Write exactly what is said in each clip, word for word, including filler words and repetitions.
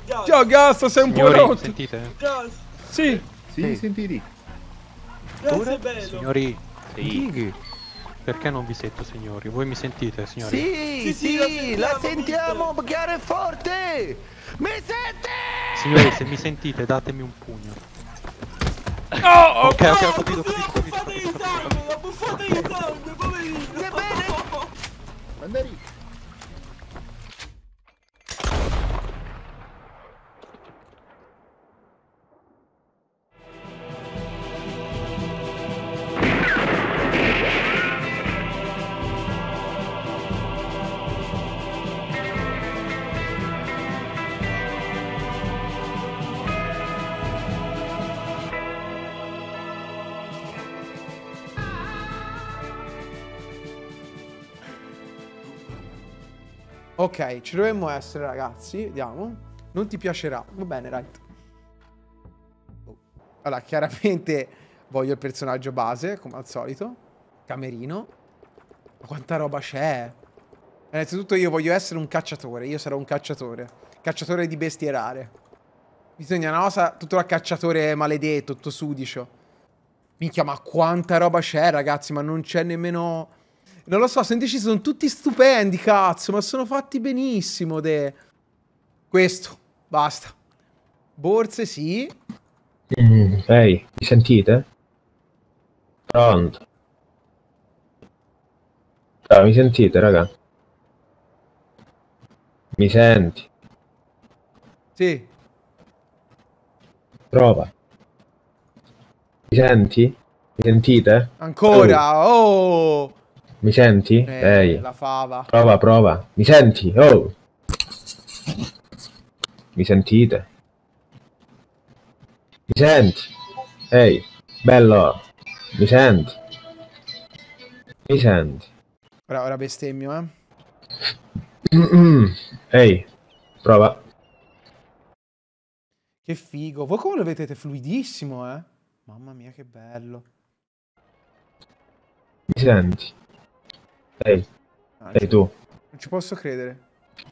Gas. Ciao Gas, sei un Signori, po' rotto. sentite? Gas. Sì. Sì, Ehi. sentiti. Gas è bello. Signori, sì. Dighi. Perché non vi sento, signori? Voi mi sentite, signori? Sì, Sì, sì, sì, la la sentiamo, sentiamo chiaro e forte! Mi senti? Signori, se mi sentite, datemi un pugno. Oh, oh. Ok, ok, ho No, capito, ho così capito, ho la capito, ho buffata di capito, ho capito. sangue, la buffata di sangue, poverino. Che bene? Mandari. Ok, ci dovremmo essere, ragazzi. Vediamo. Non ti piacerà. Va bene, right. Oh. Allora, chiaramente voglio il personaggio base, come al solito. Camerino. Ma quanta roba c'è? Innanzitutto io voglio essere un cacciatore. Io sarò un cacciatore. Cacciatore di bestie rare. Bisogna una cosa, tutto da cacciatore maledetto, tutto sudicio. Minchia, ma quanta roba c'è, ragazzi. Ma non c'è nemmeno... Non lo so, sono indeciso, sono tutti stupendi, cazzo, ma sono fatti benissimo, de... Questo, basta. Borse, sì. Mm, ehi, mi sentite? Pronto? Ciao, mi sentite, raga? Mi senti? Sì. Prova. Mi senti? Mi sentite? Ancora, oh! Oh, mi senti? Eh, Ehi, la fava. prova, prova. Mi senti? Oh! Mi sentite? Mi senti? Ehi, bello! Mi senti? Mi senti? Ora, ora bestemmio, eh. Mm-mm. Ehi, prova. Che figo. Voi come lo vedete? Fluidissimo, eh. Mamma mia, che bello. Mi senti? Ehi, Ah, ehi tu. non ci posso credere.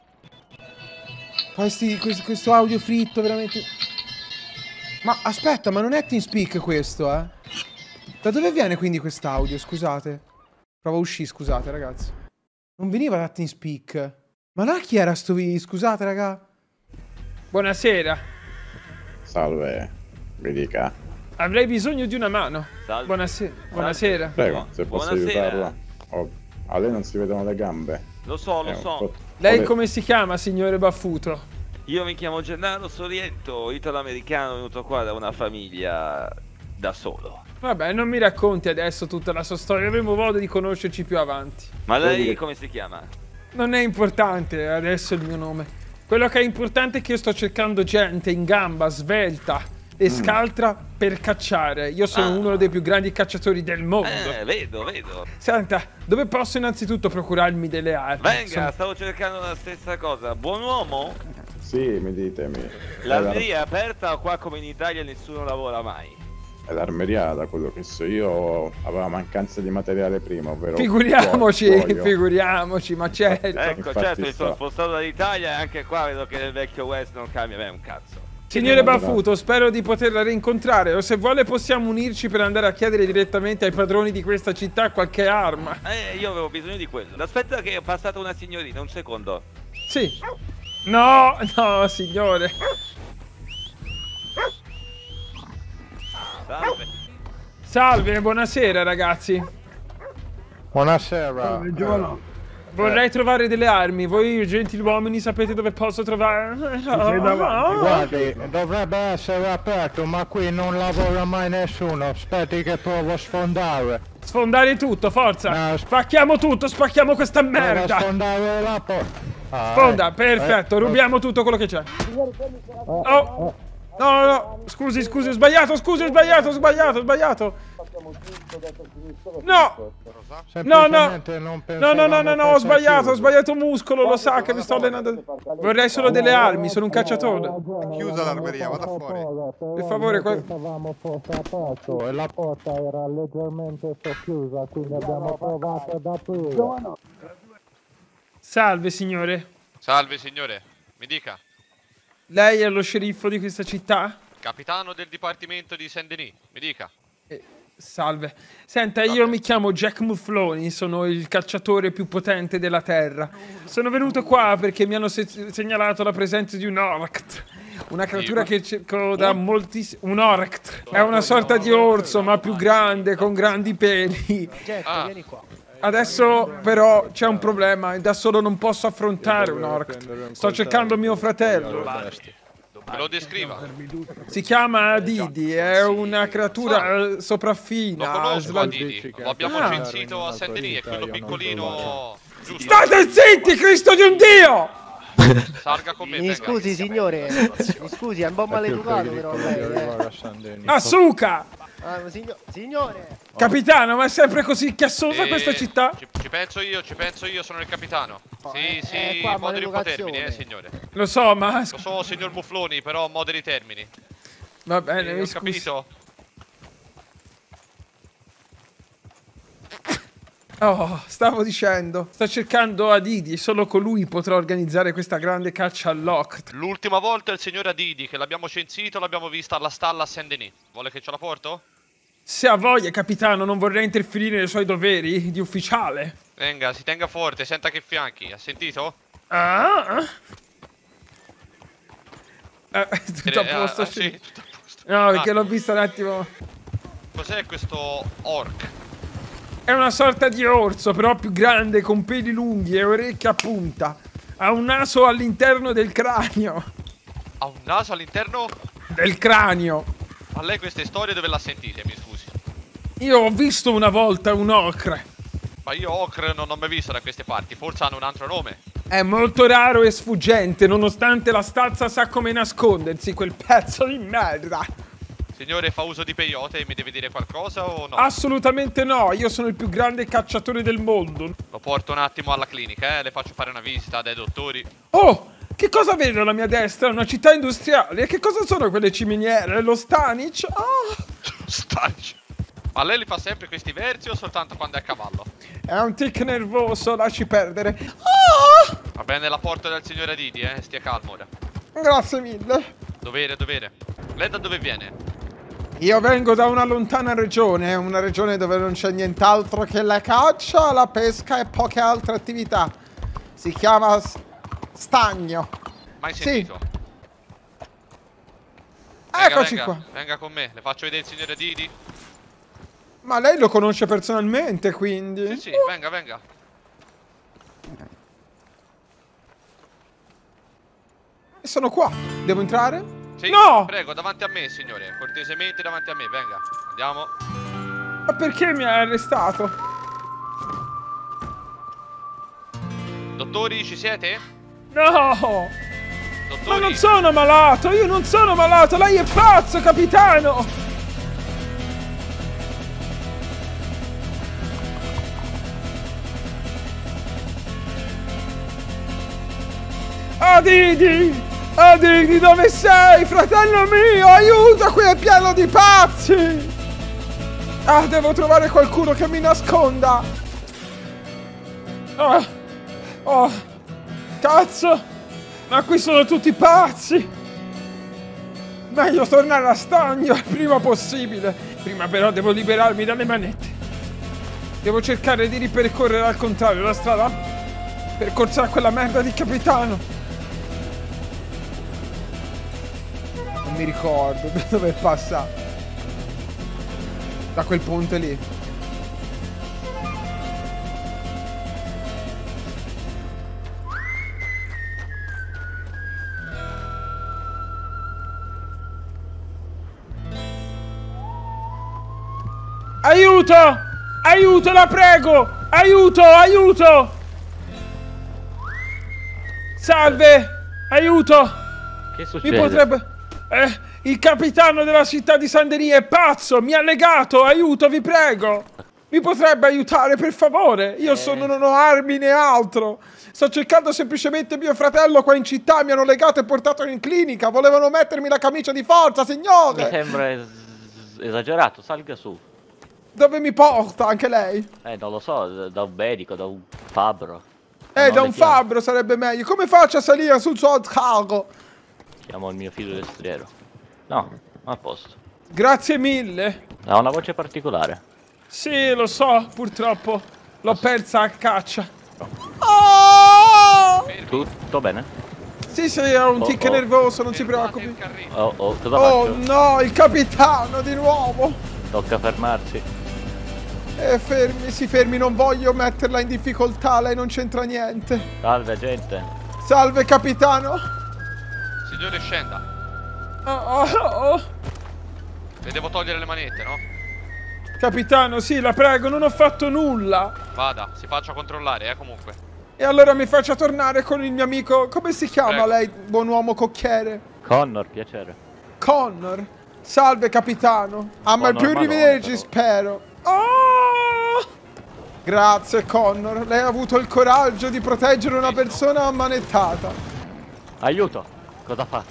Questi, questo, questo audio fritto, veramente... Ma aspetta, ma non è TeamSpeak questo, eh? Da dove viene quindi quest'audio, scusate? Provo a uscire, scusate, ragazzi. Non veniva da TeamSpeak. Ma là chi era sto video? Scusate, raga. Buonasera. Salve, mi dica. Avrei bisogno di una mano. Salve. Buonasera. Buonasera. Prego, se posso Buonasera. aiutarla. Oh, a lei non si vedono le gambe. Lo so, lo È un so. po'- Lei Vuole- come si chiama, signore Baffuto? Io mi chiamo Gennaro Sorietto, italo-americano, venuto qua da una famiglia da solo. Vabbè, non mi racconti adesso tutta la sua storia, avremo modo di conoscerci più avanti. Ma lei dire- come si chiama? Non è importante adesso il mio nome. Quello che è importante è che io sto cercando gente in gamba, svelta e scaltra per cacciare. Io sono Ah. uno dei più grandi cacciatori del mondo. Eh, vedo, vedo. Senta, dove posso innanzitutto procurarmi delle armi? Venga, Sono- stavo cercando la stessa cosa. Buon uomo? Sì, mi ditemi. L'armeria è aperta o qua come in Italia nessuno lavora mai? È l'armeria, da quello che so io, aveva mancanza di materiale prima, ovvero Figuriamoci, cuoio. figuriamoci, ma certo. Ecco, Infatti certo, mi sono sto- spostato dall'Italia e anche qua vedo che nel vecchio West non cambia beh, un cazzo. Signore Baffuto, spero di poterla rincontrare o se vuole possiamo unirci per andare a chiedere direttamente ai padroni di questa città qualche arma. Eh, io avevo bisogno di quello. Aspetta che è passata una signorina, un secondo. Sì. No, no, signore. Salve. Salve, buonasera ragazzi. Buonasera. Vorrei trovare delle armi. Voi gentiluomini sapete dove posso trovare? Guardi, dovrebbe essere aperto, ma qui non lavora mai nessuno. Aspetti che provo a sfondare. Sfondare tutto, forza. Eh, Spacchiamo tutto, spacchiamo questa Provo a merda. sfondare la porta. Ah, Sfonda, eh, perfetto, eh, rubiamo tutto quello che c'è. Oh. No, no, scusi, scusi, ho sbagliato, scusi, ho sbagliato, ho sbagliato, ho sbagliato. No! No, no! semplicemente non No, no, no, no, no, ho pensavamo sbagliato, ho fosse sbagliato muscolo, lo sa che mi sto allenando. Vorrei solo delle armi, sono un cacciatore. Chiusa l'armeria, vada fuori. Per favore, qua- Pensavamo fosse aperto e la porta era leggermente socchiusa, quindi abbiamo provato ad aprire. Salve, signore. Salve signore, mi dica. Lei è lo sceriffo di questa città? Capitano del dipartimento di Saint-Denis, mi dica. Eh, salve. Senta, io mi chiamo Jack Mufloni, sono il cacciatore più potente della Terra. Sono venuto qua perché mi hanno se segnalato la presenza di un Orct. Una creatura che cerco da moltissimi... Un Orct. È una sorta di orso, ma più grande, con grandi peli. Jack, vieni qua. Adesso però c'è un problema, da solo non posso affrontare un Orc. Sto cercando mio fratello. Me lo descriva. Si chiama Didi, è una creatura sopraffina. Lo conosco sval- Didi, lo abbiamo Ah. censito a Saint-Denis, è quello piccolino... Giusto. State zitti, Cristo di un Dio! Salga con me, Mi venga. scusi signore, mi scusi, è un po' maleducato però lei, eh. Asuka! Ah, ma signo- signore! Capitano, ma è sempre così chiassosa Eh, questa città? Ci, ci penso io, ci penso io, sono il capitano. Oh, Sì, eh, sì, eh, qua moderi un po' termini, eh, maleducazione. signore. Lo so, ma... Lo so, signor Mufloni, però moderi termini. Va bene, Eh, mi ho scusi. capito. Oh, stavo dicendo, sto cercando a Didi, solo colui potrà organizzare questa grande caccia all'Oct. L'ultima volta il signor Adidi, che l'abbiamo censito, l'abbiamo vista alla stalla a Saint-Denis. Vuole che ce la porto? Se ha voglia, capitano, non vorrei interferire nei suoi doveri di ufficiale. Venga, si tenga forte, senta che fianchi. Ha sentito? Ah? Eh, tutto a Eh, posto, ah, sì. sì, tutto a posto. No, perché Ah, l'ho visto un attimo. Cos'è questo orc? È una sorta di orso, però più grande, con peli lunghi e orecchie a punta. Ha un naso all'interno del cranio. Ha un naso all'interno? Del cranio. A lei queste storie dove l'ha sentite, mi scusi? Io ho visto una volta un ocre. Ma io ocre non ho mai visto da queste parti, forse hanno un altro nome. È molto raro e sfuggente, nonostante la stazza sa come nascondersi, quel pezzo di merda. Signore, fa uso di peyote e mi deve dire qualcosa o no? Assolutamente no, io sono il più grande cacciatore del mondo. Lo porto un attimo alla clinica, eh? Le faccio fare una visita dai dottori. Oh, che cosa vedo alla mia destra? Una città industriale. E che cosa sono quelle ciminiere? Lo Stanic? Ah! Stanic. Ma lei li fa sempre questi versi o soltanto quando è a cavallo? È un tic nervoso, lasci perdere. Ah! Va bene, la porto dal signore Didi, eh? Stia calmo ora. Grazie mille. Dovere, dovere. Lei da dove viene? Io vengo da una lontana regione, una regione dove non c'è nient'altro che la caccia, la pesca e poche altre attività. Si chiama S Stagno. Mai Sì. sentito? Venga, Eccoci venga, qua. Venga con me, le faccio vedere il signore Didi. Ma lei lo conosce personalmente, quindi? Sì, sì, venga, venga. E sono qua. Devo entrare? Sì, No! prego, davanti a me, signore. Cortesemente davanti a me, venga. Andiamo. Ma perché mi ha arrestato? Dottori, ci siete? No! Dottori? Ma non sono malato, io non sono malato, lei è pazzo, capitano! Adidi! Adidi, dove sei, fratello mio? Aiuto, qui è pieno di pazzi! Ah, devo trovare qualcuno che mi nasconda! Ah! Oh! Cazzo! Ma qui sono tutti pazzi! Meglio tornare a Stagno il prima possibile. Prima però devo liberarmi dalle manette. Devo cercare di ripercorrere al contrario la strada percorsa da quella merda di capitano. Non mi ricordo dove passa. Da quel ponte lì. Aiuto! Aiuto, la prego! Aiuto, aiuto! Salve! Aiuto! Che succede? Mi potrebbe... Eh, il capitano della città di Saint-Denis è pazzo! Mi ha legato! Aiuto, vi prego! Mi potrebbe aiutare, per favore? Io Eh. sono, non ho armi né altro! Sto cercando semplicemente mio fratello qua in città, mi hanno legato e portato in clinica! Volevano mettermi la camicia di forza, Mi signore! sembra es- esagerato, salga su. Dove mi porta anche lei? Eh, non lo so, da- da un medico, da un fabbro. Eh, Non da le un chiamo. fabbro sarebbe meglio. Come faccio a salire sul suo cargo? Chiamo il mio figlio destriero. No, a posto. Grazie mille. Ha una voce particolare. Sì, lo so, purtroppo. L'ho persa a caccia. Oh! Tutto bene? Sì, sì, ho un oh, tic oh. nervoso, non si preoccupi. Oh, oh, cosa Oh faccio? no, il capitano di nuovo. Tocca fermarsi. Eh, fermi, si fermi, non voglio metterla in difficoltà, lei non c'entra niente. Salve, gente. Salve, capitano. Signore, scenda. Oh, oh, oh. Le devo togliere le manette, no? Capitano, sì, la prego, non ho fatto nulla. Vada, si faccia controllare, eh, comunque. E allora mi faccia tornare con il mio amico. Come si chiama Prego. lei, buon uomo cocchiere? Connor, piacere. Connor. Salve, capitano. A mai più Connor rivederci, Malone, spero. Oh! Grazie, Connor. Lei ha avuto il coraggio di proteggere una persona ammanettata. Aiuto. Cosa fa?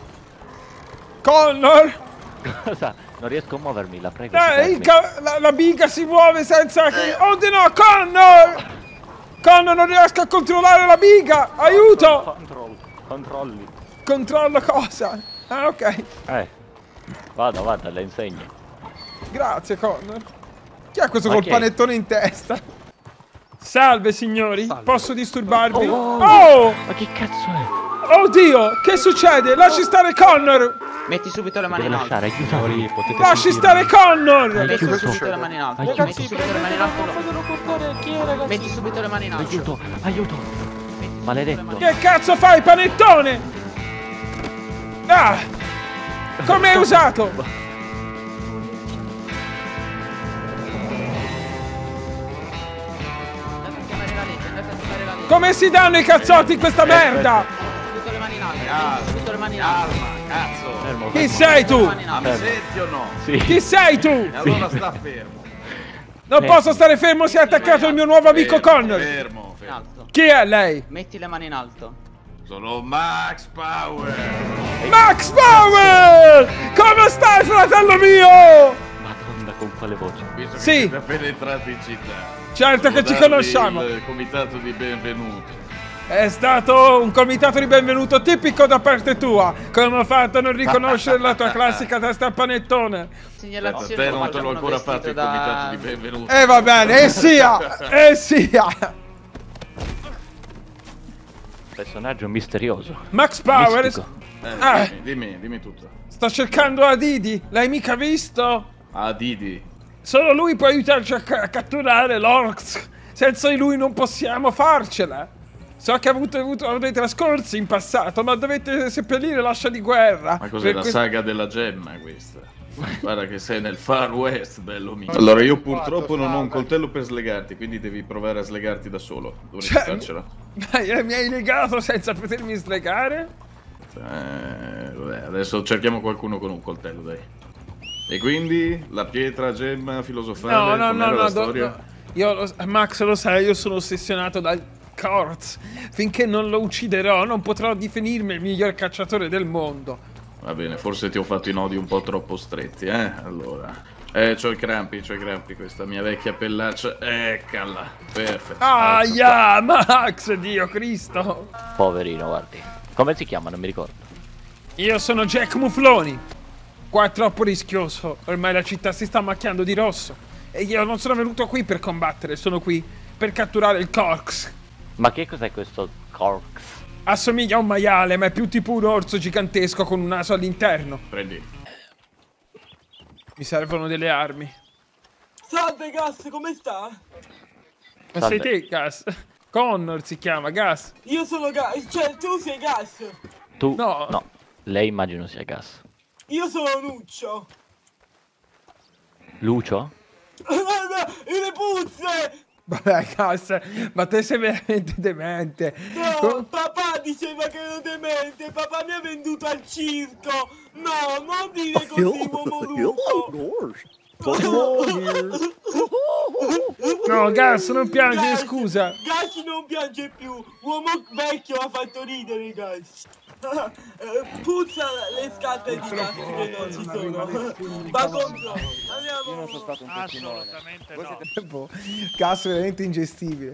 Connor! Cosa? Non riesco a muovermi, la prego. Eh, il ca la, la biga si muove senza che... Oh di no, Connor! Connor, non riesco a controllare la biga! Aiuto! Control, controlli. Controllo cosa? Ah, ok. Eh. Vada, vada, le insegno. Grazie, Connor. Chi è questo Ma col chi è? panettone in testa? Salve, signori. Salve. Posso disturbarvi? Oh, Oh! Ma che cazzo è? Oddio! Che succede? Lasci stare Connor! Metti subito le mani Deve in alto. lasciare, aiutami. Potete Lasci sentirmi. stare Connor! Metti Aiuto. subito le mani in alto. Aiuto. Metti subito le mani in alto. Chi è, ragazzi? Metti subito le mani in alto. Aiuto, aiuto. Maledetto. Che cazzo fai, panettone? Ah! Come hai usato? Come si danno i cazzotti in questa merda? Subito le mani in alto. Metti subito le mani in alto. Cazzo! Fermo, Chi fermo. sei tu? Ma mi senti o no? Sì. Chi sei tu? E allora sta fermo. Non posso stare fermo se è attaccato il mio nuovo amico Fermo, Connor. Fermo, In fermo. alto. Chi è lei? Metti le mani in alto. Sono Max Power. Max Power! Come stai, fratello mio? Madonna, con quale voce? Visto che Sì. siete appena entrati in città. Certo che devo ci darvi conosciamo. Il comitato di benvenuto. È stato un comitato di benvenuto tipico da parte tua. Come ho fatto a non riconoscere la tua classica testa a panettone? Segnalazione. Te non te l'ho facciamo ancora vestito fatto il da- comitato di benvenuto. E va bene, e sia, e sia. Personaggio misterioso. Max Power. Mistico. Eh, Ah. dimmi, dimmi, dimmi tutto. Sto cercando Adidi. L'hai mica visto? Ah, Didi. Solo lui può aiutarci a, ca- a catturare l'Orcs. Senza di lui non possiamo farcela. So che avete avuto dei trascorsi in passato, ma dovete seppellire l'ascia di guerra. Ma cos'è Per la que- saga della gemma questa? Guarda che sei nel Far West, bello mio. Allora, io purtroppo non ho un coltello per slegarti, quindi devi provare a slegarti da solo. Dovresti Cioè, farcela. Dai, mi hai legato senza potermi slegare? Eh, vabbè, adesso cerchiamo qualcuno con un coltello, dai. E quindi la pietra, gemma, filosofale, No, no, com'era no, la no, storia? do- no. Io lo, Max lo sai, io sono ossessionato dal Korz. Finché non lo ucciderò, non potrò definirmi il miglior cacciatore del mondo. Va bene, forse ti ho fatto i nodi un po' troppo stretti, eh? Allora. Eh, c'ho i crampi, c'ho i crampi, questa mia vecchia pellaccia. Eccola. Perfetto. Aia, Max, Dio Cristo. Poverino, guardi. Come si chiama? Non mi ricordo. Io sono Jack Mufloni. Qua è troppo rischioso. Ormai la città si sta macchiando di rosso. E io non sono venuto qui per combattere, sono qui per catturare il Korx. Ma che cos'è questo Korx? Assomiglia a un maiale, ma è più tipo un orso gigantesco con un naso all'interno. Prendi. Mi servono delle armi. Salve, Gas, come sta? Ma Salve. sei te, Gas? Connor si chiama, Gas. Io sono Gas, cioè tu sei Gas. Tu? No. No. Lei immagino sia Gas. Io sono Nuccio. Lucio? Le puzze! Vabbè, Gas, ma te sei veramente demente. No, papà diceva che ero demente, papà mi ha venduto al circo. No, non dire così, uomo lupo. No, Gas, non piangi, Gas, scusa. Gas non piange più, uomo vecchio ha fatto ridere, Gas. Eh, Puzza le scarpe di Gas che non ci sono. Va contro, andiamo. Io non sono stato un testimone. Assolutamente no. Gas veramente ingestibile.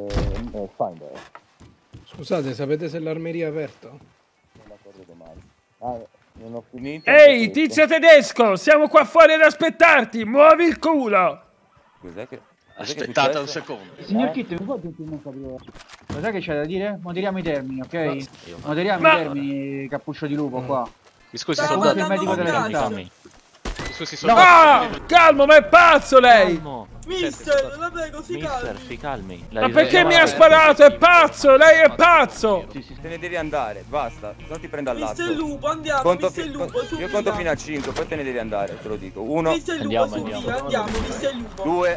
Scusate, sapete se l'armeria è aperta? non ho finito. Ehi, tizio tedesco, siamo qua fuori ad aspettarti, muovi il culo! Cos'è che... Aspettate un secondo. Signor Kit, mi può dire non capire? Cos'è che c'è da dire? Moderiamo i termini, ok? Moderiamo Ma- i termini, cappuccio di lupo qua. Mi scusi, Sta soldato. il medico delle città. Mi scusi, No, soldato. calmo, ma è pazzo lei! Calmo. Mister, la prego, si Mister, calmi. si calmi. Ma perché mi ha sparato? È pazzo, lei è pazzo! Te ne devi andare, basta, se no ti prendo al lato. Mister Lupo, andiamo, Conto Mister fi- Lupo, con- su Io conto via. fino a cinque, poi te ne devi andare, te lo dico. Uno, Mister Lupo, Andiamo, su andiamo. via, andiamo, Mister Lupo. due,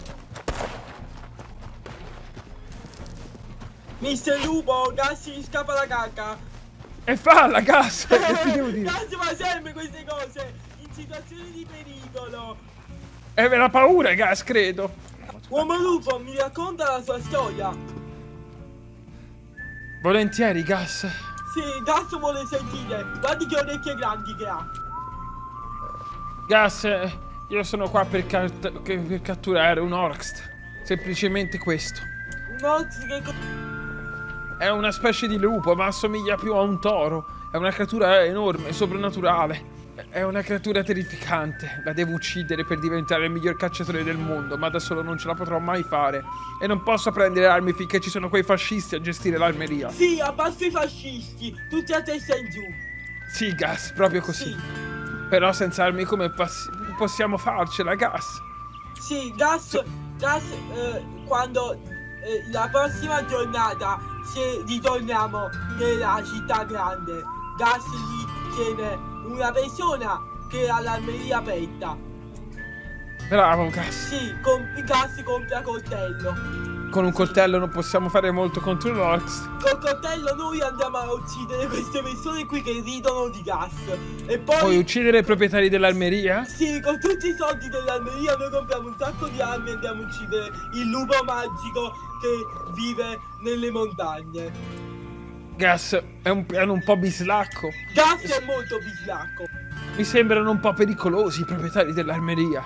Mister Lupo, Gassi scappa la cacca. E falla, gas! Che ti devo dire? Gassi fa sempre queste cose in situazioni di pericolo. È la paura, gas, credo. Uomo Lupo, mi racconta la sua storia. Volentieri, gas. Sì, Gas vuole sentire. Guardi che orecchie grandi che ha. Gas, eh, io sono qua per, cat- che- per catturare un Orkst. Semplicemente questo. Un Orks che... co- È una specie di lupo, ma assomiglia più a un toro. È una creatura enorme, soprannaturale. È una creatura terrificante. La devo uccidere per diventare il miglior cacciatore del mondo, ma da solo non ce la potrò mai fare. E non posso prendere armi finché ci sono quei fascisti a gestire l'armeria. Sì, abbasso i fascisti, tutti a testa in giù. Sì, gas, proprio così. Sì. Però senza armi come pass- possiamo farcela, gas? Sì, Gas, Gas, eh, quando eh, la prossima giornata se ritorniamo nella città grande, Gas gli tiene una persona che ha l'armeria aperta. Bravo, gas. Sì, com- Gas compra coltello. Con un coltello non possiamo fare molto contro l'Orks. Col coltello noi andiamo a uccidere queste persone qui che ridono di Gas. E poi... Puoi uccidere i proprietari dell'armeria? Sì, con tutti i soldi dell'armeria noi compriamo un sacco di armi e andiamo a uccidere il lupo magico che vive nelle montagne. Gas, è un piano un po' bislacco. Gas è molto bislacco. Mi sembrano un po' pericolosi i proprietari dell'armeria.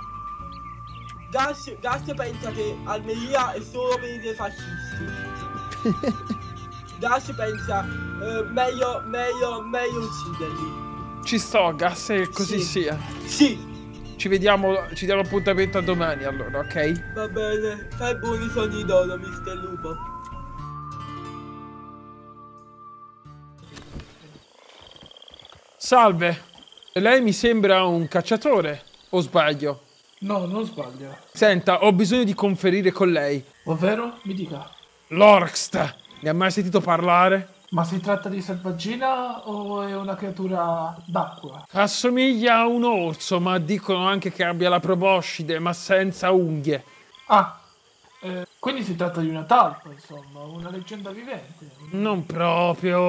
Gas, Gas pensa che Almeria è solo per i fascisti. Gas pensa eh, meglio, meglio, meglio ucciderli. Ci sto, Gas, e così Sì. sia. Sì, Ci vediamo, ci diamo appuntamento a domani allora, ok? va bene. Fai buoni sogni d'oro, mister Lupo. Salve. Lei mi sembra un cacciatore, o sbaglio? No, non sbaglio. Senta, ho bisogno di conferire con lei. Ovvero? Mi dica. L'Orkst. Ne ha mai sentito parlare? Ma si tratta di selvaggina o è una creatura d'acqua? Assomiglia a un orso, ma dicono anche che abbia la proboscide, ma senza unghie. Ah, eh, quindi si tratta di una talpa, insomma, una leggenda vivente. Non proprio.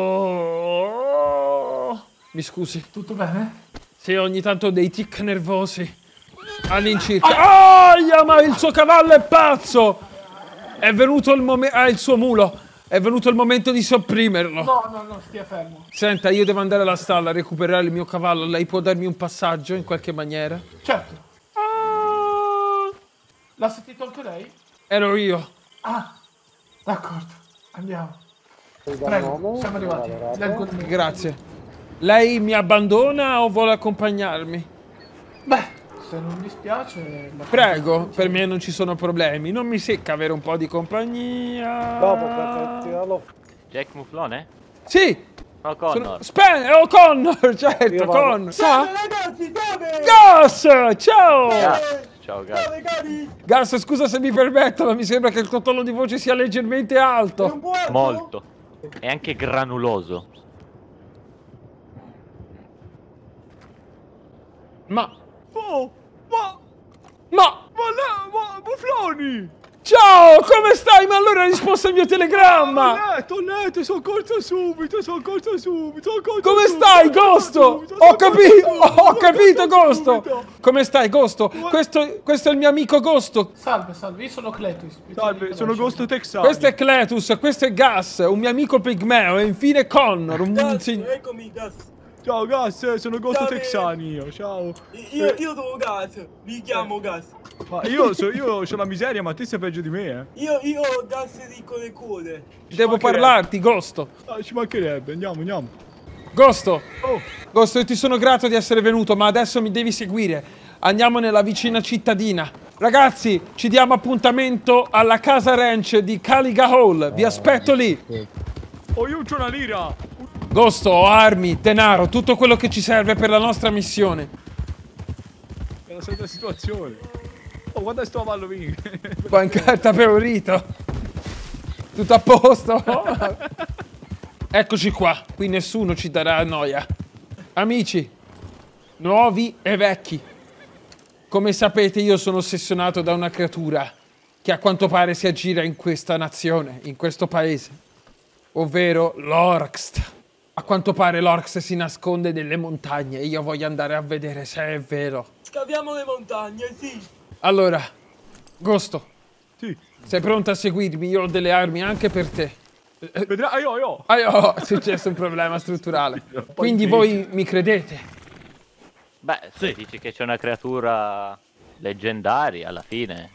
Mi scusi. Tutto bene? Sì, ogni tanto ho dei tic nervosi. All'incirca. Aia, ma il suo cavallo è pazzo! È venuto il momento. Ah, il suo mulo. È venuto il momento di sopprimerlo. No, no, no, stia fermo. Senta, io devo andare alla stalla a recuperare il mio cavallo. Lei può darmi un passaggio in qualche maniera? Certo. L'ha sentito anche lei? Ero io. Ah, d'accordo. Andiamo. Prego, siamo arrivati. Leggo il mio. Grazie. Lei mi abbandona o vuole accompagnarmi? Beh, se non dispiace... la- Prego, per me non ci sono problemi. Non mi secca avere un po' di compagnia. Dopo per tirarlo. Jack Muflone? Sì! O'Connor. Sono... Spen- O'Connor, certo, Io vado. Connor. Sa? Ragazzi, salve! Gas! Ciao! Gas. Ciao, Gas. Salve, cari! Gas, scusa se mi permetto, ma mi sembra che il tuo tono di voce sia leggermente alto. Molto. È anche granuloso. Ma... Oh, ma... Ma... Ma là, ma... Buffloni! Ciao, come stai? Ma allora hai risposto al mio telegramma! Ho letto, ho letto, sono corso subito, sono corso subito, sono corso Come subito, stai, sono corso Gosto? subito, Ho sono capito, corso subito, ho capito, sono corso Gosto! subito. Come stai, Gosto? Questo, questo è il mio amico Gosto. Salve, salve, io sono Cletus. Salve, sono Ghost Texano. Questo è Cletus, questo è Gas, un mio amico pigmeo, e infine Connor, un... Gas, sig- eccomi, Gas. Ciao, Gas, sono Ghost Ciao, Texani io, ciao. Io, io sono Gas, mi chiamo Gas. Ma io, so, io ho la miseria, ma te sei peggio di me, eh. Io, io ho Gas ricco le cuore. Devo parlarti, Gosto. Ah, ci mancherebbe, andiamo, andiamo. Ghosto! Ghosto, io ti sono grato di essere venuto, ma adesso mi devi seguire. Andiamo nella vicina cittadina. Ragazzi, ci diamo appuntamento alla casa ranch di Caliga Hall. Vi aspetto lì. Oh, io c'ho una lira. Ghosto, ho armi, denaro, tutto quello che ci serve per la nostra missione. È la solita situazione. Oh, guarda sto avallo lì. Qua in carta peorito. Tutto a posto. Eccoci qua, qui nessuno ci darà noia. Amici, nuovi e vecchi. Come sapete io sono ossessionato da una creatura che a quanto pare si aggira in questa nazione, in questo paese. Ovvero l'Orkst. A quanto pare l'Orkst si nasconde nelle montagne e io voglio andare a vedere se è vero. Scaviamo le montagne, sì. Allora, Ghosto. Sì. Sei pronto a seguirmi? Io ho delle armi anche per te. Vedrai, io, io. Ah, io, è successo un problema strutturale. Quindi voi mi credete? Beh, se dici che c'è una creatura leggendaria alla fine,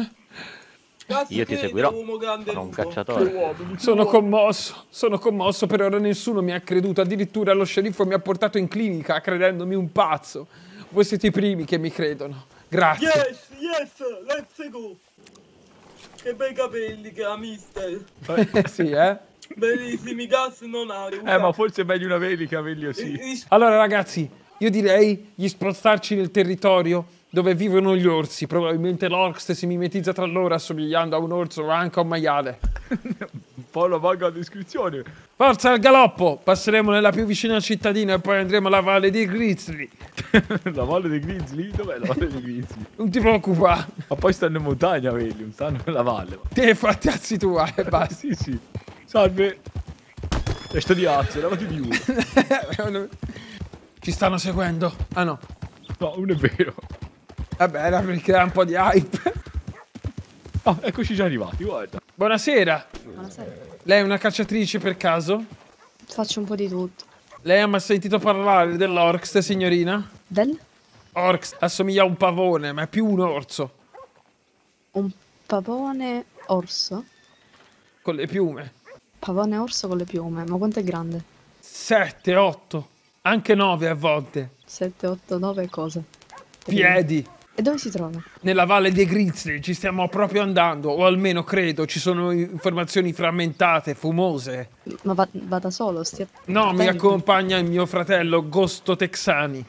io ti seguirò. Sono un cacciatore. Sono commosso, sono commosso, per ora nessuno mi ha creduto, addirittura lo sceriffo mi ha portato in clinica credendomi un pazzo. Voi siete i primi che mi credono. Grazie. Yes, yes, let's go. Che bei capelli che ha mister. Sì, eh? Bellissimi, gas non ha. Eh, ma forse è meglio una veli che averli così. Allora ragazzi, io direi di spostarci nel territorio dove vivono gli orsi. Probabilmente l'Orkst si mimetizza tra loro assomigliando a un orso o anche a un maiale. Un po' la vaga descrizione. Forza al galoppo! Passeremo nella più vicina cittadina e poi andremo alla valle dei Grizzly. La valle dei Grizzly? Dov'è la valle dei Grizzly? Non ti preoccupare. Ma poi stanno in montagna, vedi, non stanno nella valle. Te fatti azzi tua e basta. Sì, sì. Salve. Testa di azzo, levati di uno. Ci stanno seguendo. Ah no. No, non è vero. Vabbè, era per creare un po' di hype. Ah, eccoci già arrivati, guarda. Buonasera. Buonasera. Lei è una cacciatrice per caso? Faccio un po' di tutto. Lei ha mai sentito parlare dell'Orkst, signorina? Del? Orkst assomiglia a un pavone, ma è più un orso. Un pavone orso? Con le piume. Pavone orso con le piume, ma quanto è grande? Sette, otto, anche nove a volte. Sette, otto, nove cose. Piedi. E dove si trova? Nella valle dei Grizzly, ci stiamo proprio andando, o almeno credo, ci sono informazioni frammentate, fumose. Ma va, va da solo? Stia... No, mi accompagna il mio fratello Ghosto Texani.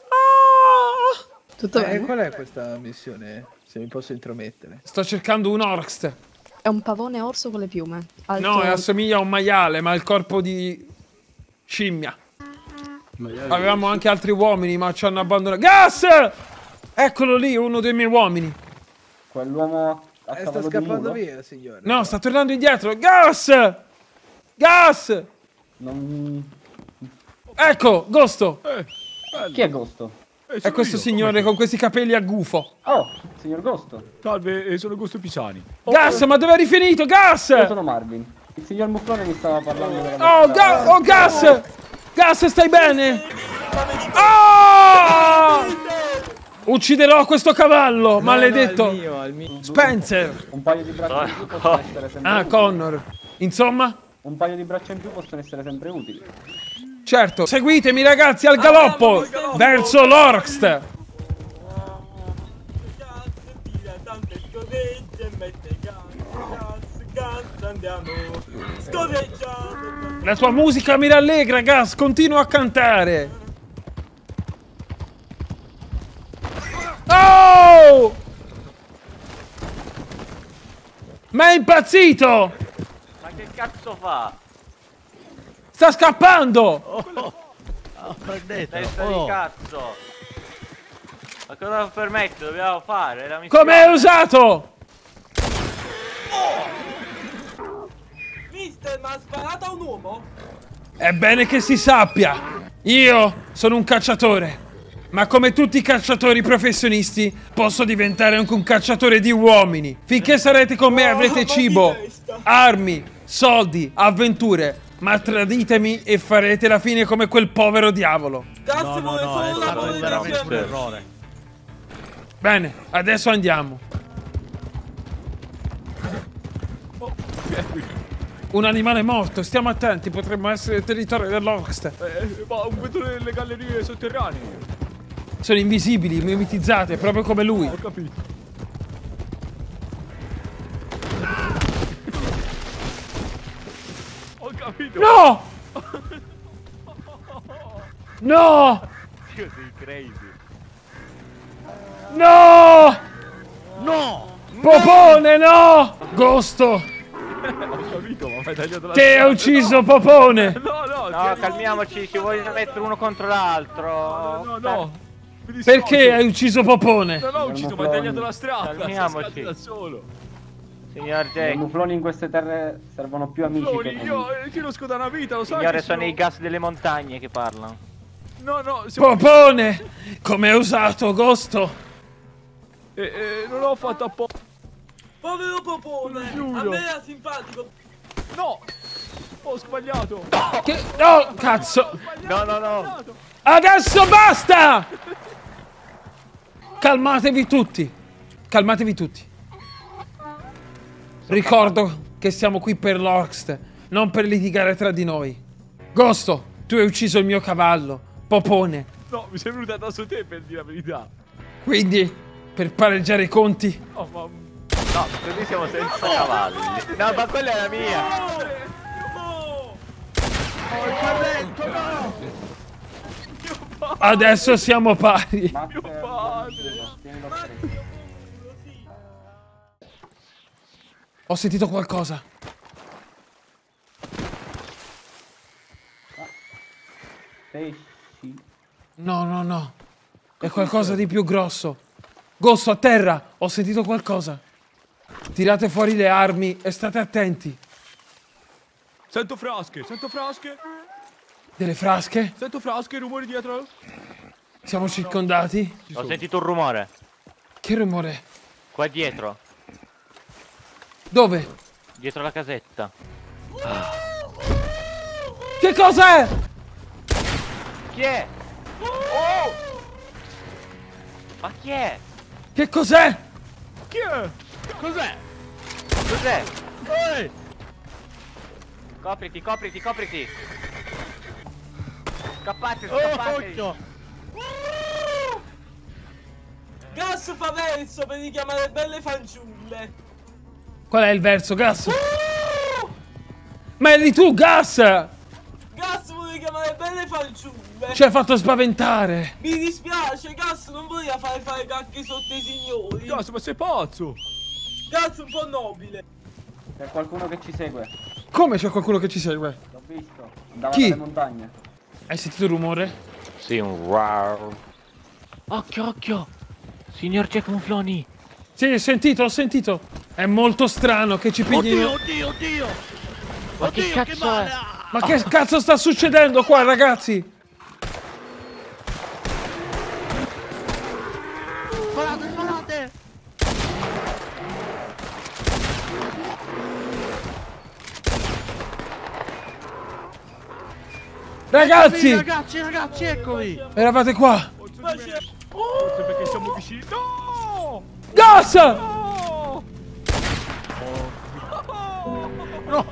Tutto eh, bene? Qual è questa missione? Se mi posso intromettere. Sto cercando un Orkst. È un pavone orso con le piume. Alto... No, assomiglia a un maiale, ma ha il corpo di scimmia. Maiale Avevamo anche altri uomini, ma ci hanno abbandonato. Gas! Eccolo lì, uno dei miei uomini. Quell'uomo eh, sta scappando via, signore. No, sta tornando indietro. Gas! Gas! Non... Ecco, Ghosto. Eh, Chi è Ghosto? Eh, è questo io, signore con questi capelli a gufo. Oh, signor Ghosto. Salve, eh, sono Ghosto Pisani. Oh, Gas, ma dove eri finito? Gas! Io sono Marvin. Il signor Mufflone mi stava parlando della Oh, ga oh Gas! Gas, stai bene? Oh! Ucciderò questo cavallo, no, maledetto. No, il mio, il mio. Spencer. Un paio di braccia in più possono essere sempre Ah, utili. Connor. Insomma? Un paio di braccia in più possono essere sempre utili. Certo. Seguitemi ragazzi al galoppo ah, galoppo. verso l'Orkst. La tua musica mi rallegra, Gas. Continua a cantare. Oh! Ma è impazzito! Ma che cazzo fa? Sta scappando! Oh, oh. Oh, testa oh. di cazzo! Ma cosa permette? Dobbiamo fare? La missione. Come hai usato? Mister, ma ha sparato a un uomo? È bene che si sappia. Io sono un cacciatore. Ma come tutti i cacciatori professionisti, posso diventare anche un cacciatore di uomini. Finché sarete con me avrete cibo, armi, soldi, avventure. Ma traditemi e farete la fine come quel povero diavolo. No, no, no, è stato veramente un errore. Bene, adesso andiamo. Un animale morto, stiamo attenti, potremmo essere il territorio dell'Orkst. Eh, ma vedo le, le gallerie sotterranee. Sono invisibili, mimetizzate, proprio come lui. Ho capito. Ho capito. No! No! Dio, sei crazy. No! No! Popone, no! Gosto! Ho capito, ma mi hai tagliato la Te hai ucciso Popone! No, no, No, calmiamoci, ci vogliono mettere uno contro l'altro. No, no. Perché hai ucciso Popone? Non ho ucciso, mi hai tagliato la strada. Calmiamoci. Da solo. Signor I Jack. mufloni in queste terre servono più amici Flori, che io eh, tiro scoda una vita, lo sai. Signore, che sono i gas delle montagne che parlano. No, no, siamo... Popone! Come hai usato, Gosto? Eh, eh, non l'ho fatto apposta. Povero Popone! A me era simpatico! No! Ho sbagliato! Che... No, cazzo! No, no, no! Adesso basta! Calmatevi tutti! Calmatevi tutti! Ricordo che siamo qui per l'Orkst, non per litigare tra di noi. Gosto, tu hai ucciso il mio cavallo, Popone. No, mi sei venuto addosso te per dire la verità. Quindi, per pareggiare i conti... Oh, ma... No, così siamo senza cavalli. No, ma quella è la mia. Oh, il carretto, no! Adesso siamo pari. Mio padre! Ho sentito qualcosa. Pesci. No, no, no. È qualcosa di più grosso. Gosto, a terra. Ho sentito qualcosa. Tirate fuori le armi e state attenti. Sento frasche, sento frasche. Delle frasche? Sento frasche, rumori dietro. Siamo circondati? Ho sentito un rumore. Che rumore? Qua dietro. Dove? Dietro la casetta. Che cos'è? Chi è? Oh! Ma chi è? Che cos'è? Chi è? Cos'è? Cos'è? Ehi! Copriti, copriti, copriti. Scappate, Oh, scappate. occhio! Gas fa verso per richiamare belle fanciulle! Qual è il verso, Gas? Ma eri tu, Gas! Gas vuole chiamare belle fanciulle! Ci hai fatto spaventare! Mi dispiace, Gas non voleva fare fare cacche sotto i signori! Gas, ma sei pazzo! Gas un po' nobile! C'è qualcuno che ci segue. Come c'è qualcuno che ci segue? L'ho visto. Andava Chi? dalle montagne. Hai sentito il rumore? Sì, un wow. Occhio, occhio! Signor Jack Mufloni! Sì, ho sentito, ho sentito! È molto strano che ci piglino... Oddio, oddio, oddio! Ma che Oddio, cazzo che male! è? Ma che cazzo sta succedendo qua, ragazzi? Sparate, sparate! Ragazzi! Ragazzi, ragazzi, eccomi! Eravate qua! Forse perché siamo vicini. No! Gas! No! No!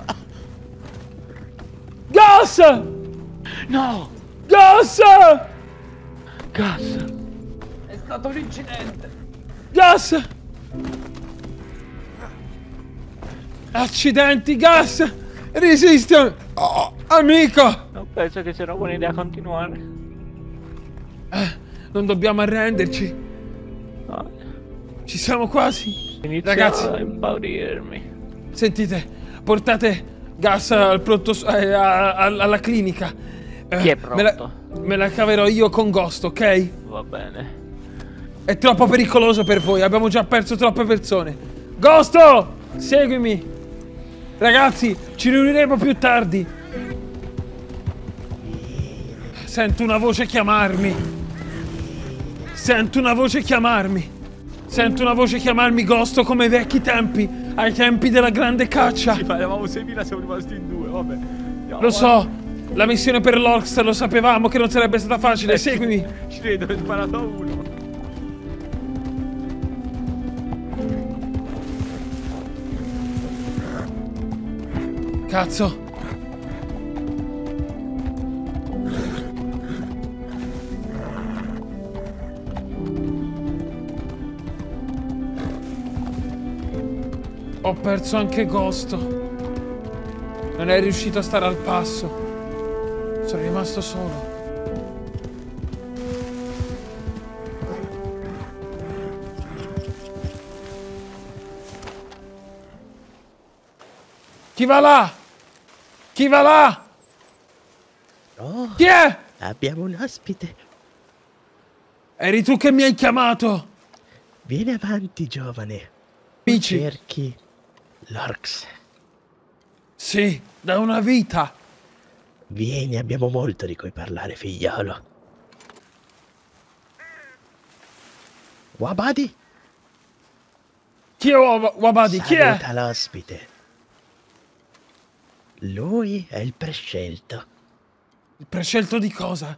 Gas! No! Gas! Gas! È stato un incidente. Gas! Accidenti, Gas! Resisti! Oh, amico! Non penso che sia una buona idea continuare. Eh, non dobbiamo arrenderci. No. Ci siamo quasi. Inizio Ragazzi, a impaurirmi. sentite, portate Gas al pronto, eh, a- a- alla clinica. Eh, Chi è Me la, pronto? me la caverò io con Ghost, ok? Va bene. È troppo pericoloso per voi, abbiamo già perso troppe persone. Ghosto, seguimi. Ragazzi, ci riuniremo più tardi. Sento una voce chiamarmi. Sento una voce chiamarmi. Sento una voce chiamarmi, Ghosto, come ai vecchi tempi. Ai tempi della grande caccia. Ci eravamo seimila, siamo rimasti in due, vabbè. Andiamo Lo so, avanti. la missione per l'Orkst lo sapevamo che non sarebbe stata facile. Seguimi. Ci vedo, ho sparato a uno. Cazzo. Ho perso anche Ghosto. Non è riuscito a stare al passo. Sono rimasto solo. Chi va là? Chi va là? Oh, Chi è? abbiamo un ospite. Eri tu che mi hai chiamato? Vieni avanti, giovane. Amici. Cerchi l'Orcs. Sì, da una vita. Vieni, abbiamo molto di cui parlare, figliolo. Wabadi? Chi è Wab- Wabadi? Chi è? Saluta l'ospite. Lui è il prescelto. Il prescelto di cosa?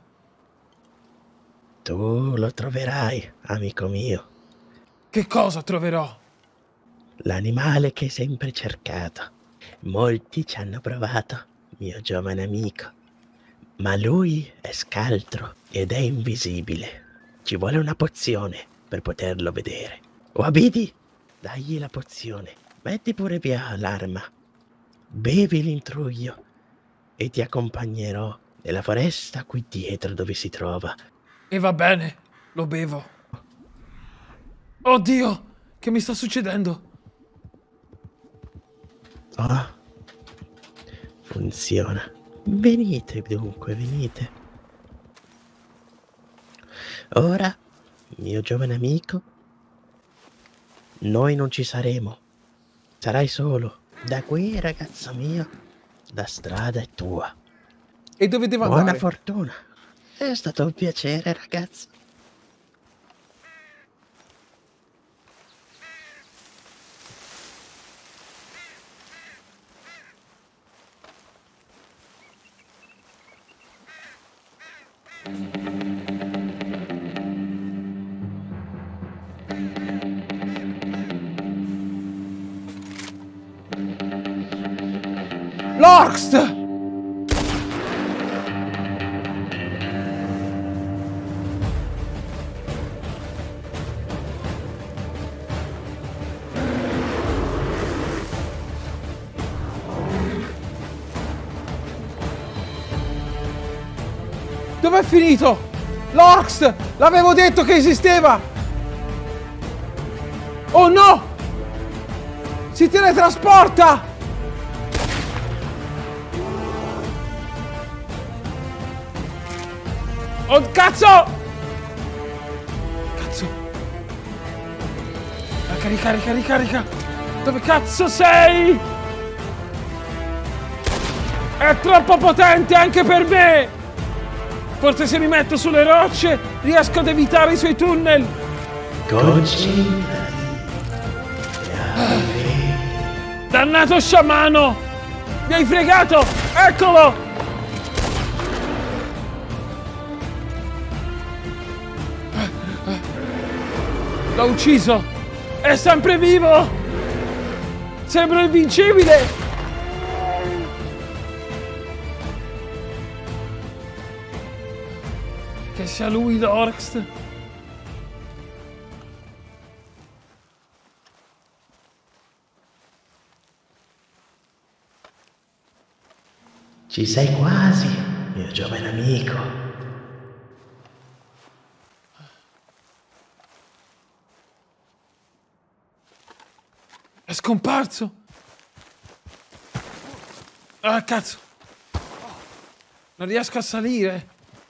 Tu lo troverai, amico mio. Che cosa troverò? L'animale che hai sempre cercato. Molti ci hanno provato, mio giovane amico. Ma lui è scaltro ed è invisibile. Ci vuole una pozione per poterlo vedere. Wabidi, dagli la pozione. Metti pure via l'arma. Bevi l'intruglio e ti accompagnerò nella foresta qui dietro dove si trova. E va bene, lo bevo. Oddio, che mi sta succedendo? Oh, funziona. Venite dunque, venite. Ora, mio giovane amico, noi non ci saremo. Sarai solo. Da qui, ragazzo mio, la strada è tua. E dove devo Buona andare? fortuna. È stato un piacere, ragazzo. L'Orcs! Dov'è finito? L'Orcs! L'avevo detto che esisteva! Oh no! Si teletrasporta! Oh cazzo! Cazzo! Ah, ricarica, ricarica! Dove cazzo sei? È troppo potente anche per me! Forse se mi metto sulle rocce riesco ad evitare i suoi tunnel! Concentrati. Dannato sciamano! Mi hai fregato! Eccolo! L'ho ucciso! È sempre vivo! Sembro invincibile! Che sia lui l'Orcs! Ci sei quasi, mio giovane amico. È scomparso! Ah, cazzo! Non riesco a salire!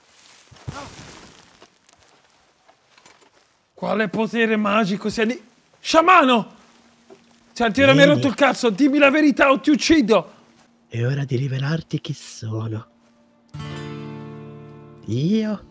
Quale potere magico sia lì? Sciamano! Senti, ora mi hai rotto il cazzo! Dimmi la verità o ti uccido! È ora di rivelarti chi sono. Io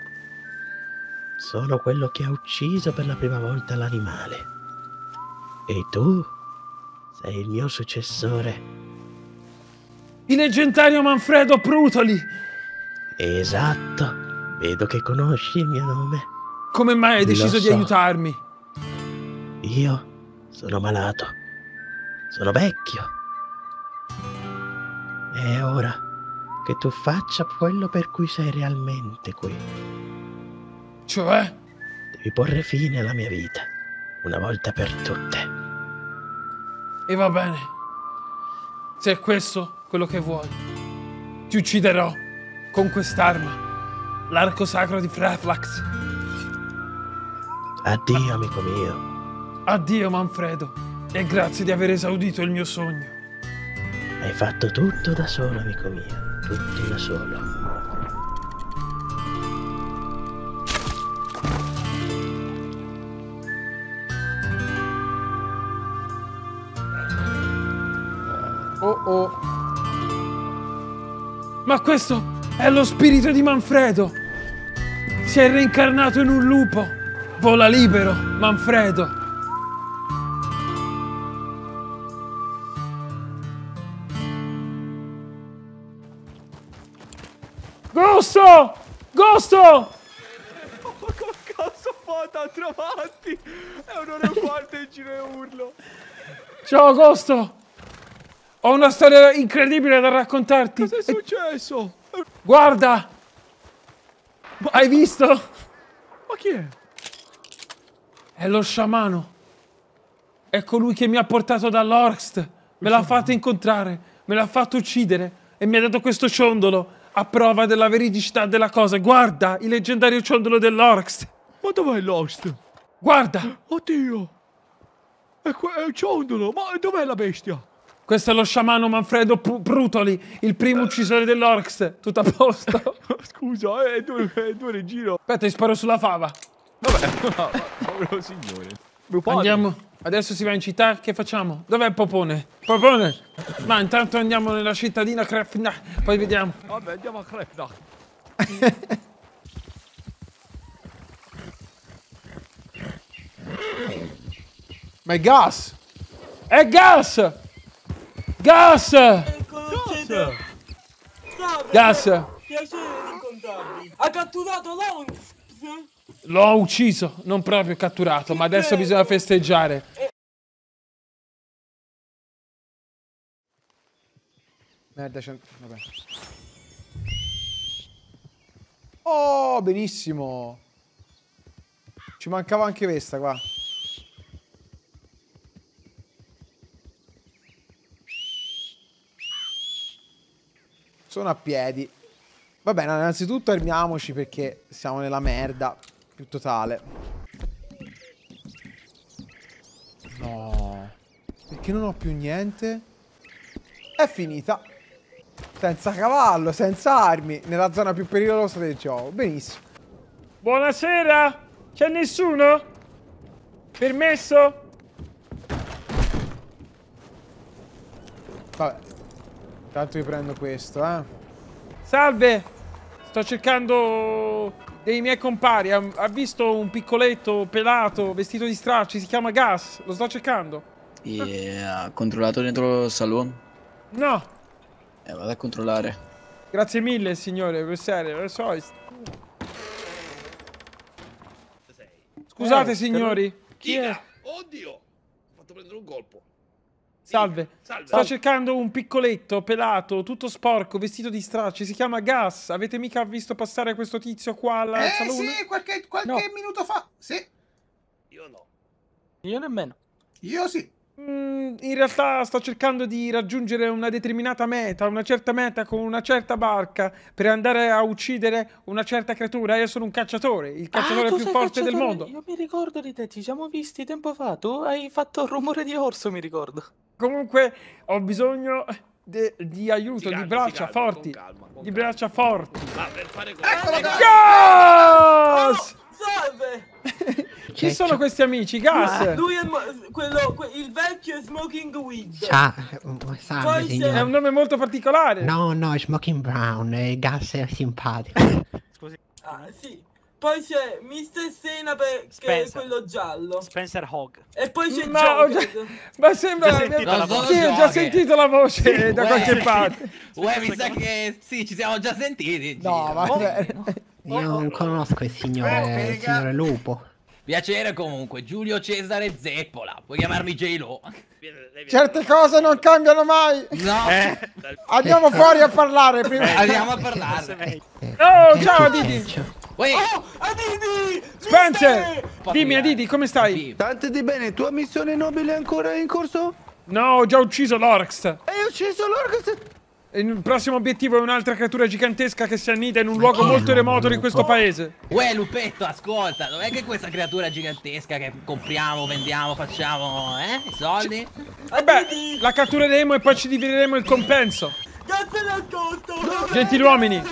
sono quello che ha ucciso per la prima volta l'animale. E tu sei il mio successore. Il leggendario Manfredo Prutoli! Esatto. Vedo che conosci il mio nome. Come mai hai deciso Lo di so. aiutarmi? Io sono malato. Sono vecchio. È ora che tu faccia quello per cui sei realmente qui. Cioè? Devi porre fine alla mia vita, una volta per tutte. E va bene. Se è questo quello che vuoi, ti ucciderò con quest'arma, l'arco sacro di Freflax. Addio, amico mio. Addio, Manfredo, e grazie di aver esaudito il mio sogno. Hai fatto tutto da solo, amico mio, tutto da solo. Oh oh. Ma questo è lo spirito di Manfredo. Si è reincarnato in un lupo. Vola libero, Manfredo. Gosto! Gosto! Che cazzo fa tanto avanti? È un'ora e un quarto in giro e urlo. Ciao, Gosto! Ho una storia incredibile da raccontarti. Cosa è successo? Guarda! Ma... Hai visto? Ma chi è? È lo sciamano. È colui che mi ha portato dall'Orkst. Me l'ha fatto incontrare, me l'ha fatto uccidere e mi ha dato questo ciondolo a prova della veridicità della cosa. Guarda, il leggendario ciondolo dell'Orkst. Ma dov'è l'Orkst? Guarda! Oddio! È, è un ciondolo, ma dov'è la bestia? Questo è lo sciamano Manfredo Prutoli, il primo uccisore dell'Orkst. Tutto a posto? Scusa, è due, è due in giro. Aspetta, ti sparo sulla fava. Vabbè, no, povero signore. Andiamo. Adesso si va in città, che facciamo? Dov'è il Popone? Popone! Ma intanto andiamo nella cittadina Krefna, poi vediamo. Vabbè, andiamo a Krefna. Ma è gas! È gas! Gas! Gas! Gas! Piacere di incontrarvi. Ha catturato l'Orkst? L'ho ucciso, non proprio catturato, ma adesso bisogna festeggiare. Merda, c'è... Vabbè. Oh, benissimo. Ci mancava anche questa qua. Sono a piedi. Va bene, innanzitutto armiamoci perché siamo nella merda più totale. No. Perché non ho più niente? È finita. Senza cavallo, senza armi, nella zona più pericolosa del gioco. Benissimo. Buonasera! C'è nessuno? Permesso? Vabbè. Intanto io prendo questo, eh. Salve! Sto cercando dei miei compari. Ha, ha visto un piccoletto pelato, vestito di stracci, si chiama Gas. Lo sto cercando. E ha controllato dentro il salone? No. Eh, vado a controllare. Grazie mille, signore, per serio, lo so. Scusate, Eh, signori. Chi è? Oddio! Ho fatto prendere un colpo. Salve. Salve. Sto cercando un piccoletto pelato, tutto sporco, vestito di stracci. Si chiama Gas. Avete mica visto passare questo tizio qua al Eh salone? sì, qualche, qualche No. minuto fa. Sì. Io no. Io nemmeno. Io sì. Mm, in realtà sto cercando di raggiungere una determinata meta, una certa meta con una certa barca per andare a uccidere una certa creatura. Io sono un cacciatore, il cacciatore Ah, tu più sei forte del cacciatore? mondo. Io mi ricordo di te, ci siamo visti tempo fa. Tu hai fatto il rumore di orso, mi ricordo. Comunque ho bisogno de- di aiuto, calmi, di braccia si calmi, forti. con calma, con Di braccia forti. Ma per fare Eccolo, così. Gas! Salve! Chi sono questi amici? Gas! Lui è mo- quello, que- il vecchio è Smoking Weed. Ciao, salve Poi È signore. un nome molto particolare. No, no, Smoking Brown, eh, Gas è simpatico. Ah, sì. Poi c'è mister Sena per- che è Spencer. quello giallo. Spencer Hogg. E poi c'è Ma, ho già- Joker. ma sembra Già sentito la sì, voce? ho già sentito la voce da Uè, qualche parte. Uè, mi sa che sì, ci siamo già sentiti. No, Giro. vabbè. Io non conosco il signore, il signore Lupo. Piacere comunque, Giulio Cesare Zeppola. Puoi chiamarmi J-Lo. Certe cose non cambiano mai. No. Eh. Andiamo fuori a parlare prima. Eh, andiamo a parlare. Oh, ciao Adidi. Uè. Oh, Adidi! Spencer! Dimmi Adidi, come stai? Tante di bene, tua missione nobile è ancora in corso? No, ho già ucciso l'Orcs. Hai ucciso l'Orcs? Il prossimo obiettivo è un'altra creatura gigantesca che si annida in un luogo molto remoto di questo paese. Uè, lupetto, ascolta, dov'è che questa creatura gigantesca che compriamo, vendiamo, facciamo, eh? I soldi? Vabbè, la cattureremo e poi ci divideremo il compenso. Cazzo nascosto! Gentiluomini!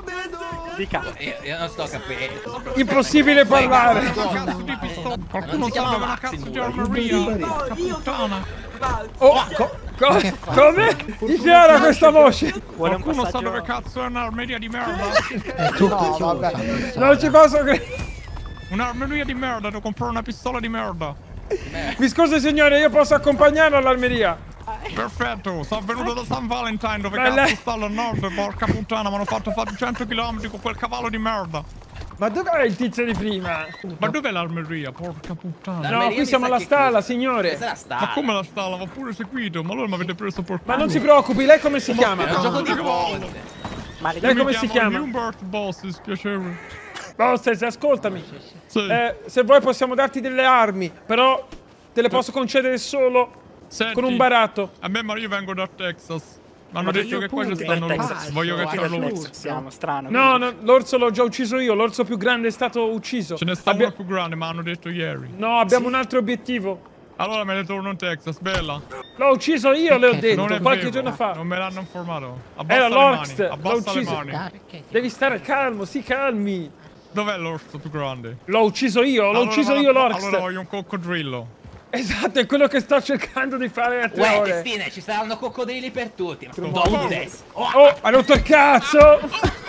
Dica. Io, io non sto capendo. Impossibile parlare. Qualcuno sa dove la cazzo di armeria? Puttana. Oh, co co come? Di chi era questa voce? Qualcuno sa dove cazzo è un'armeria di merda? No, vabbè. Non ci posso credere. Un'armeria di merda, devo comprare una pistola di merda. Mi scusi signore, io posso accompagnarlo all'armeria. Perfetto, sono venuto da San Valentine dove Ma cazzo lei- sta al nord, porca puttana, mi hanno fatto fare cento chilometri con quel cavallo di merda. Ma dov'è il tizio di prima? Ma dov'è l'armeria, porca puttana? No, qui siamo alla stalla, signore. Ma come la stalla? Va pure seguito, ma allora mi avete preso per Ma non si preoccupi, lei come si Ma chiama? che cazzo di cavallo? Lei come si chiama? Hubert Bosses, piacere. Bosses, ascoltami. Eh, se vuoi possiamo darti delle armi, però te le posso concedere solo Senti, con un baratto. A me, ma io vengo da Texas. Mi hanno Ma detto io che qua pure. ci stanno Texas. l'orso. Voglio cacciare l'orso. Siamo strano. No, no, l'orso l'ho già ucciso io, l'orso più grande è stato ucciso. Ce ne sta Abbia- uno più grande, ma hanno detto ieri. No, abbiamo un altro obiettivo. Allora me ne torno in Texas, bella. L'ho ucciso io, le ho detto, Non è qualche vero, giorno fa. Non me l'hanno informato. Abbassa Era le l'Orcs, mani, l'ho abbassa le ucciso. mani. Devi stare calmo, si calmi. Dov'è l'orso più grande? L'ho ucciso io, l'ho Allora ucciso vado- io l'Orcs. Allora voglio un coccodrillo. Esatto, è quello che sto cercando di fare a tre Uè, ore. testine, ci saranno coccodrilli per tutti. Ma dove? Oh, ha rotto il cazzo!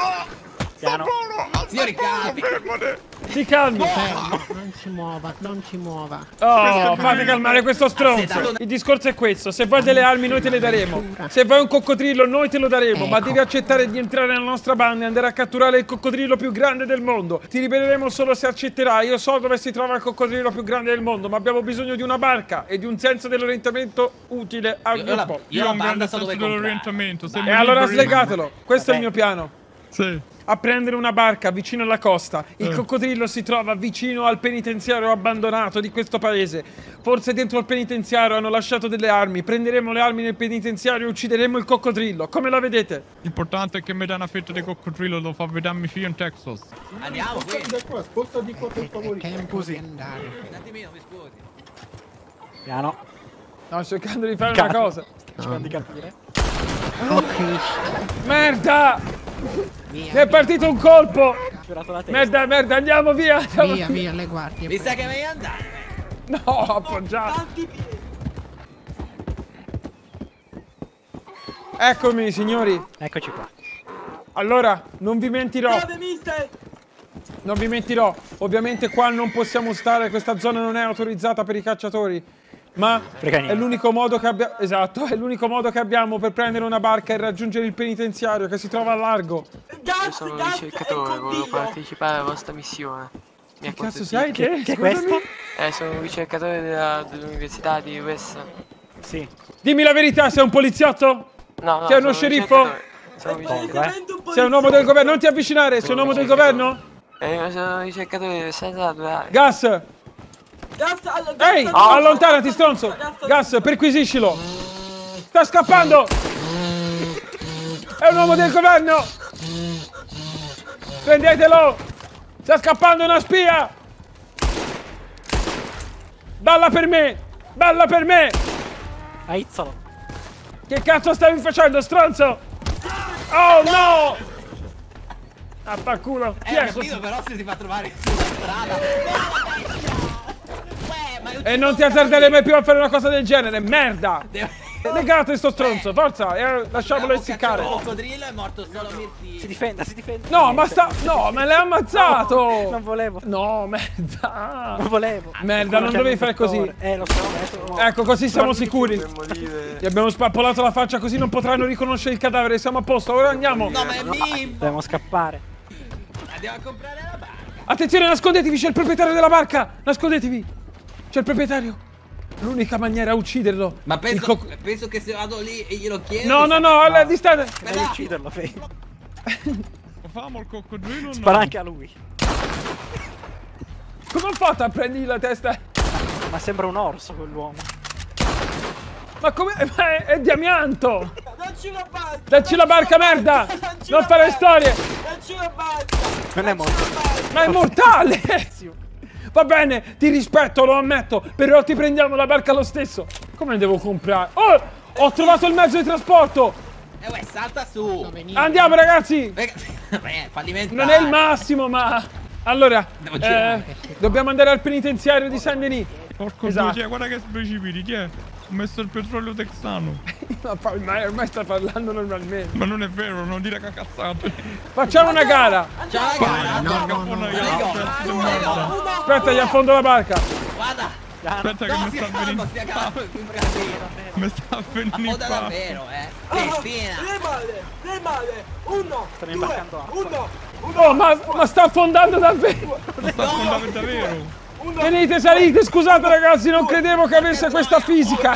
Piano. Signori, calmi. Si calmi. Non si muova, non si muova. Oh, fate calmare questo stronzo. Il discorso è questo: se vuoi delle armi, noi te le daremo. Se vuoi un coccodrillo, noi te lo daremo. Ma devi accettare di entrare nella nostra banda e andare a catturare il coccodrillo più grande del mondo. Ti libereremo solo se accetterai. Io so dove si trova il coccodrillo più grande del mondo, ma abbiamo bisogno di una barca e di un senso dell'orientamento utile al Io- io la- gruppo. io Io ho un banda grande so senso dove comprare. dell'orientamento. se E mi allora liberi- slegatelo. Questo è il mio piano. Sì. A prendere una barca vicino alla costa. Il Eh. coccodrillo si trova vicino al penitenziario abbandonato di questo paese. Forse dentro al penitenziario hanno lasciato delle armi. Prenderemo le armi nel penitenziario e uccideremo il coccodrillo. Come la vedete? L'importante è che mi dai una fetta di coccodrillo, lo fa vedere mio figlio in Texas. Andiamo, qui. Da qua, sposta di qua per favore. Tempo di andare. Un attimino, mi scusi. Piano. No, sto cercando di fare Cazzo. una cosa. Sto cercando di capire. Oh Cristo. Merda! Mi è partito un colpo! Girato la testa. Merda, merda, andiamo via! Andiamo Via, via, le guardie. Mi sa che devi andare. No, appoggiato! Eccomi, signori! Eccoci qua. Allora, non vi mentirò. Salve, mister! Non vi mentirò. Ovviamente qua non possiamo stare, questa zona non è autorizzata per i cacciatori. Ma Frega niente. è l'unico modo che abbiamo. Esatto, è l'unico modo che abbiamo per prendere una barca e raggiungere il penitenziario che si trova a largo. Gas, Sono un gas, ricercatore, è volevo condiglio. partecipare alla vostra missione. Mi ha Che cazzo consentito- sei te? Che è Scusami? questo? Eh, sono un ricercatore della- dell'università di West. Sì. Dimmi la verità, sei un poliziotto? No, no, Sei uno sono un sceriffo? ricercatore. Sono un ricercatore. Palesemente un Sei un uomo del governo? Non ti poliziotto. avvicinare, sei un uomo del governo? Eh, io sono un ricercatore del senza naturale. Gas! Gas, all- gas, Ehi, gas, allontanati, gas, stronzo! gas, Gas, perquisiscilo! Sta scappando! È un uomo del governo! Prendetelo! Sta scappando una spia! Balla per me! Balla per me! Aizzalo. Che cazzo stavi facendo, stronzo? Oh no! Affanculo! Chi Eh, ho è? capito, però se si fa trovare sulla strada. Uè, ma io E non ti azzarderei mai più a fare una cosa del genere, merda! Devo- Legate sto stronzo, forza, e lasciamolo Abbiamo essiccare. cacciato il coccodrillo è morto solo Mirti. Si difenda, si difenda. No, ma sta. No, me l'hai ammazzato! Non volevo. No, merda! Non volevo. Merda, non dovevi fare così. Eh, lo so, adesso. Ecco, così siamo sicuri. morire. Gli abbiamo spappolato la faccia così non potranno riconoscere il cadavere. Siamo a posto, ora andiamo. No, ma è mio. Dobbiamo scappare. Andiamo a comprare la barca. Attenzione, nascondetevi, c'è il proprietario della barca! Nascondetevi! C'è il proprietario! L'unica maniera è ucciderlo. Ma Il penso, co- penso che se vado lì e glielo chiedo... No, no, no, alla distanza. Devi ucciderlo, Fei. Lo famo il coccodrillo o no? Spara anche a lui. Come ho fatto a prendergli la testa? Ma sembra un orso quell'uomo. Ma come? Ma è, è di amianto! Dacci la barca! Dacci la barca, merda! Non fare storie! Dacci la barca! Non è morto. Ma è mortale! Va bene, ti rispetto, lo ammetto, però ti prendiamo la barca lo stesso. Come ne devo comprare? Oh! Ho trovato il mezzo di trasporto! Eh, uè, salta su! Andiamo, ragazzi! Beh, fallimentare! Non è il massimo, ma... Allora, Devo eh, girare. dobbiamo andare al penitenziario di Saint Denis. Porco Esatto. due, guarda che precipiti, chi è? Ho messo il petrolio texano. Ma fa- ma ormai sta parlando normalmente. Ma non è vero, non dire che cazzate. Facciamo una gara! Ciao, gara! No, no, no, no. Aspetta, gli affondo la barca. Guarda! Aspetta che No, mi si sta ferma, venendo. stia calmo, è un casino. Mi sta venendo in Affonda faccia. davvero, eh! Ah, Cristina! remale, remale, uno, due, uno, Oh, ma, ma sta affondando davvero! Lo sta affondando davvero. Venite, salite, scusate ragazzi, non credevo che avesse questa fisica.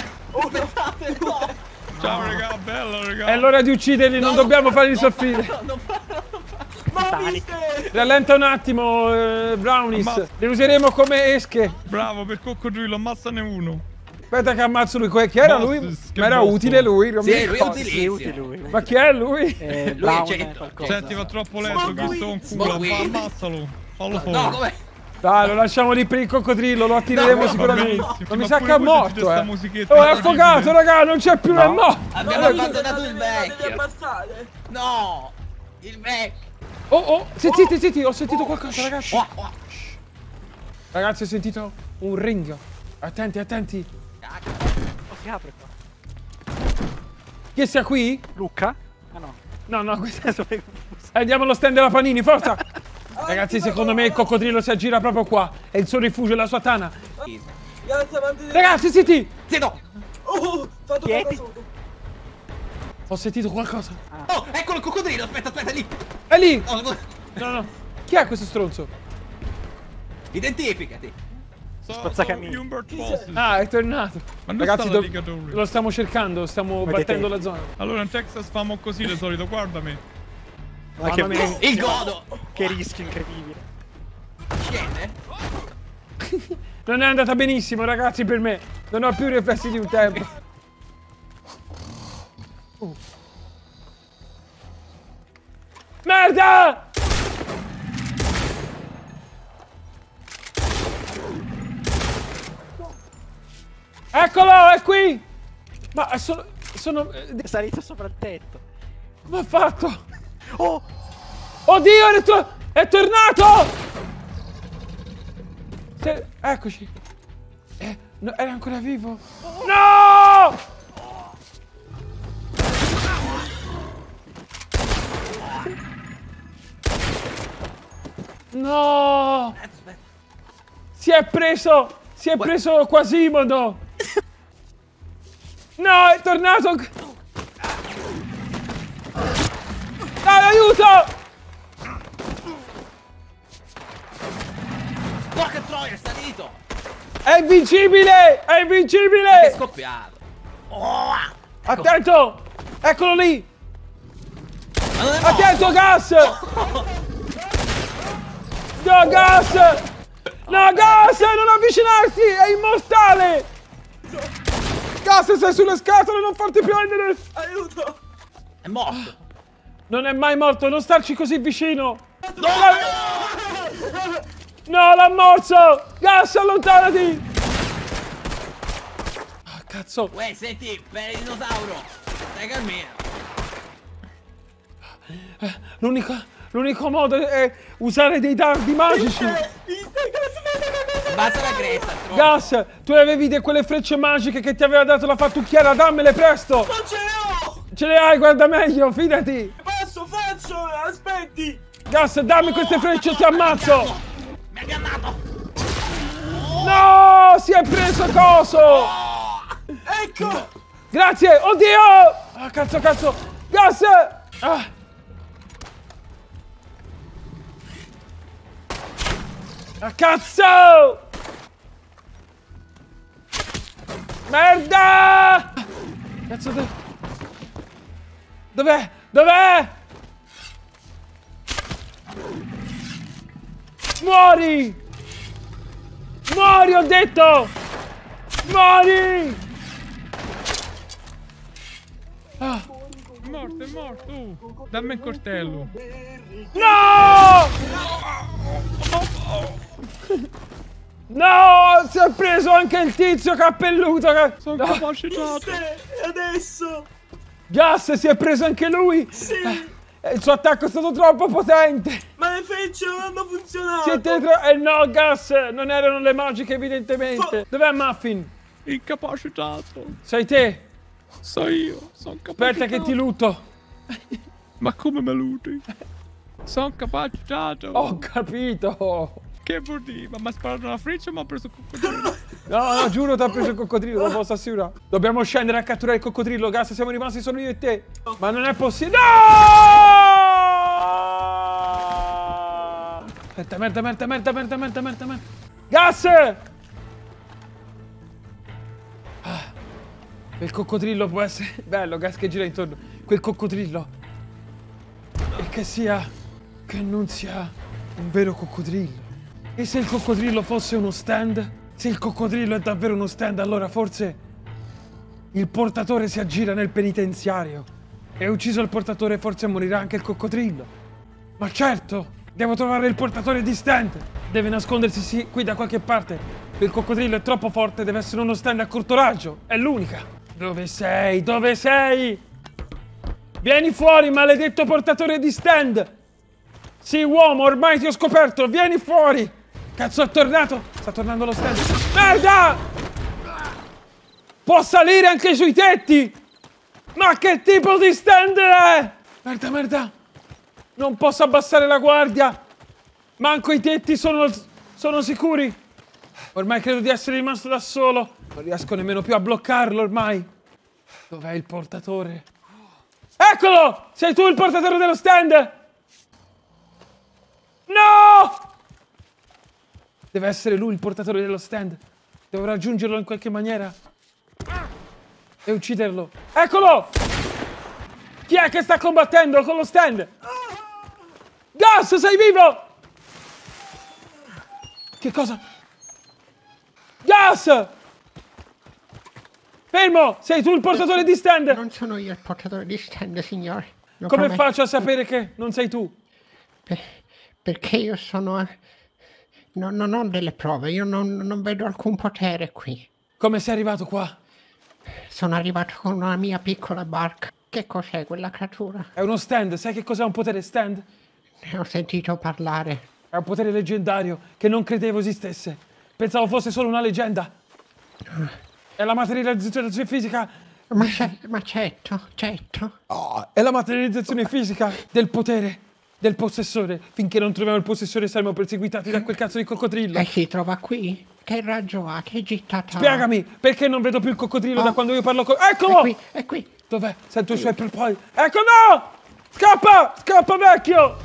Ciao raga, bello raga. È l'ora di ucciderli, non dobbiamo farli soffrire. Rallenta un attimo, eh, Brownies. Ammazza. Le useremo come esche. Bravo, per coccodrillo, ammazzane uno. Aspetta che ammazzo lui. Chi era lui? Boss, che Ma era boss. utile lui. non mi Sì, lui è ricordo. utilissimo. Sì, lui. Ma chi è lui? Eh, Lui è Brown cento. qualcosa. Senti, va troppo lento, che sto un culo. Smoke. Ammazzalo. Fallo fuori. No, com'è? Dai, lo lasciamo lì per il coccodrillo, lo attireremo No, sicuramente. va Ma benissimo, mi ma sa pure che è voi sentite morto, sta eh. musichetta Oh, è incredibile. affogato, raga, non c'è più, è morto. Abbiamo abbandonato il vecchio! passare. No! Il vecchio! Oh, oh, sentite, sentite, ho sentito qualcosa, ragazzi. Oh, oh. Ragazzi, ho sentito un ring. Attenti, attenti. Oh, si apre qua. Chi sia qui? Luca? Ah no. No, no, questo è... Andiamo allo stand della Panini, forza! Ragazzi, secondo me il coccodrillo si aggira proprio qua. È il suo rifugio, la sua tana. Grazie, avanti. Ragazzi, zitti! Zitto! Oh, fatto Chiedi. qualcosa. Ho sentito qualcosa. Oh, eccolo il coccodrillo! Aspetta, aspetta, lì! È lì! Oh, no. No, no. Chi è questo stronzo? Identificati! Spazzacamini. Humbert Bosses. Ah, è tornato. Ma dove Ragazzi, sta do- l'alligatore? lo stiamo cercando, stiamo Vedete? battendo la zona. Allora in Texas famo così di solito, guardami. Ma che, Mamma mia. Il godo! che rischio incredibile. Scende? Non è andata benissimo, ragazzi, per me. Non ho più i riflessi di un tempo. Uh. Merda! Eccolo, è qui! Ma sono... sono... È salito sopra il tetto. Come ha fatto? Oh! Oddio, è, to- è tornato! Se- eccoci. Eh, no, era ancora vivo. No! No! Si è preso! Si è preso Quasimodo! No, è tornato! Dai, aiuto! Porca troia, è salito! È invincibile! È È invincibile! scoppiato! Oh, Attento! Eccolo lì! ma non è morto! Attento, gas! No, gas! No, gas! Non avvicinarti! È immortale! Gas, sei sulle scatole, non farti prendere! Aiuto! È morto! Non è mai morto, non starci così vicino! No, no l'ha morso! Gas, allontanati! Ah, cazzo! Uè, senti, per il dinosauro! Stai calmino! L'unico, l'unico modo è usare dei dardi magici! Basta la cresta, troppo! Gas, tu avevi di quelle frecce magiche che ti aveva dato la fattucchiera, dammele presto! Non ce le ho! Ce le hai, guarda meglio, fidati! Passo, faccio, aspetti! Gas, dammi queste frecce o ti ammazzo! Mi ha ingannato! No, si è preso coso! Ecco! Grazie, oddio! Ah, cazzo, cazzo! Gas! Ah. A cazzo! Merda! Cazzo dove... Dov'è? Dov'è? Muori! Muori, ho detto! Muori! Ah. È morto, è morto. Uh, dammi il coltello. No! No! Si è preso anche il tizio cappelluto! Che... Sono no. capacitato. E adesso? Gas si è preso anche lui! Sì! Eh, il suo attacco è stato troppo potente! Ma le frecce non hanno funzionato! Siete tro... Eh no, Gas! Non erano le magiche, evidentemente! Dov'è Muffin? Incapacitato. Sei te? So io, sono capacitato. Aspetta che ti lutto! Ma come me luti? Sono capacitato. Ho capito! Che vuol dire? Ma mi ha sparato una freccia o mi ha preso il coccodrillo? No, no, giuro ti ha preso il coccodrillo, lo posso assicurare. Dobbiamo scendere a catturare il coccodrillo, Gas, siamo rimasti solo io e te. Ma non è possibile. No! Merda, merda, merda, merda, merda, merda, merda, merda. Gas! Ah, quel coccodrillo può essere... Bello, Gas che gira intorno. Quel coccodrillo. E che sia... Che non sia un vero coccodrillo. E se il coccodrillo fosse uno stand? Se il coccodrillo è davvero uno stand, allora forse il portatore si aggira nel penitenziario. E ucciso il portatore, forse morirà anche il coccodrillo. Ma certo, devo trovare il portatore di stand. Deve nascondersi sì, qui da qualche parte. Il coccodrillo è troppo forte, deve essere uno stand a corto raggio. È l'unica. Dove sei? Dove sei? Vieni fuori, maledetto portatore di stand! Sì, uomo, ormai ti ho scoperto, vieni fuori! Cazzo, è tornato! Sta tornando lo stand. Merda! Può salire anche sui tetti! Ma che tipo di stand è? Merda, merda! Non posso abbassare la guardia! Manco i tetti sono, sono sicuri! Ormai credo di essere rimasto da solo! Non riesco nemmeno più a bloccarlo ormai! Dov'è il portatore? Eccolo! Sei tu il portatore dello stand! No! Deve essere lui il portatore dello stand. Devo raggiungerlo in qualche maniera. E ucciderlo. Eccolo! Chi è che sta combattendo con lo stand? Gas, sei vivo! Che cosa? Gas! Fermo! Sei tu il portatore di stand? Non sono io il portatore di stand, signore. Lo Come prometto. faccio a sapere che non sei tu? Per, perché io sono... No, non ho delle prove, io non, non vedo alcun potere qui. Come sei arrivato qua? Sono arrivato con una mia piccola barca. Che cos'è quella creatura? È uno stand, sai che cos'è un potere stand? Ne ho sentito parlare. È un potere leggendario che non credevo esistesse. Pensavo fosse solo una leggenda. È la materializzazione fisica... Ma, ma certo, certo. Oh, è la materializzazione fisica del potere del possessore. Finché non troviamo il possessore saremo perseguitati da quel cazzo di coccodrillo. E si trova qui? Che raggio ha? Che gittata? Spiegami, perché non vedo più il coccodrillo oh. da quando io parlo con... Eccolo! È qui, è qui. Dov'è? Sento i suoi poi. Ecco, no! Scappa! Scappa, vecchio!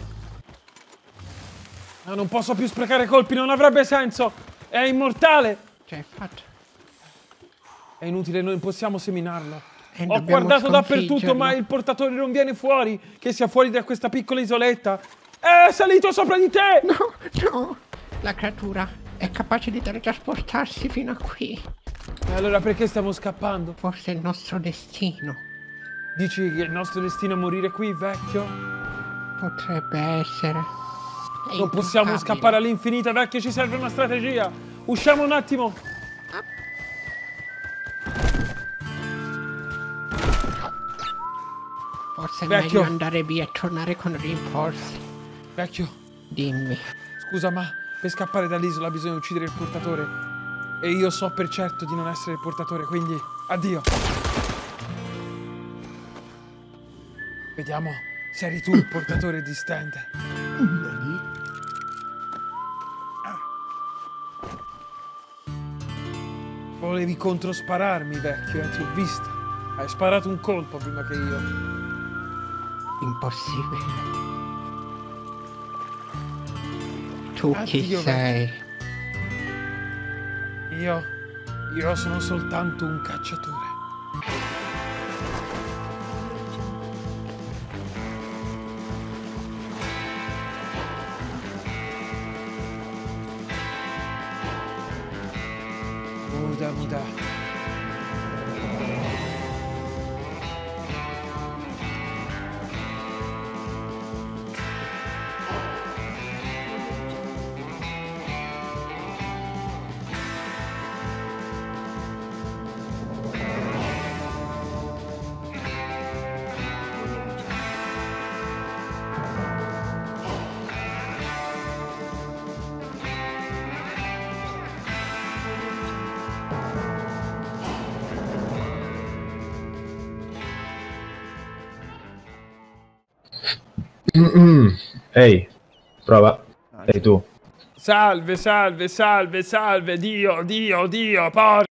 No, non posso più sprecare colpi, non avrebbe senso. È immortale. Che hai fatto? È inutile, non possiamo seminarlo. E Ho guardato dappertutto, ma il portatore non viene fuori. Che sia fuori da questa piccola isoletta. È salito sopra di te! No, no. La creatura è capace di teletrasportarsi fino a qui. E allora perché stiamo scappando? Forse è il nostro destino. Dici che il nostro destino è morire qui, vecchio? Potrebbe essere. È non possiamo scappare all'infinito, vecchio, ci serve una strategia. Usciamo un attimo. Forse è vecchio. meglio andare via e tornare con rinforzi. Vecchio. Dimmi. Scusa, ma per scappare dall'isola bisogna uccidere il portatore. E io so per certo di non essere il portatore, quindi addio. Vediamo se eri tu il portatore di stand. Volevi controspararmi, vecchio, eh? Ti ho visto. Hai sparato un colpo prima che io. Impossibile. Tu Addio, chi sei? Io... io sono soltanto un cacciatore. Muda, muda. Mm-mm. Ehi, prova. Ehi tu. Salve, salve, salve, salve, Dio, Dio, Dio, porca.